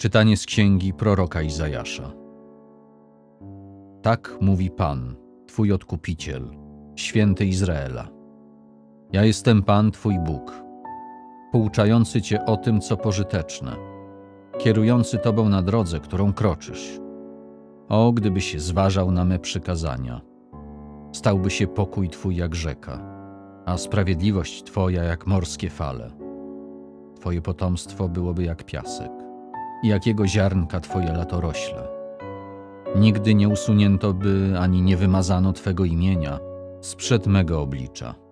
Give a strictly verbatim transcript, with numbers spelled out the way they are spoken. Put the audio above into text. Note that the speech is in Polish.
Czytanie z księgi proroka Izajasza. Tak mówi Pan, Twój Odkupiciel, Święty Izraela. Ja jestem Pan, Twój Bóg, pouczający Cię o tym, co pożyteczne, kierujący Tobą na drodze, którą kroczysz. O, gdybyś zważał na me przykazania, stałby się pokój Twój jak rzeka, a sprawiedliwość Twoja jak morskie fale. Twoje potomstwo byłoby jak piasek, i jakiego ziarnka Twoje latorośle. Nigdy nie usunięto by ani nie wymazano Twego imienia sprzed mego oblicza.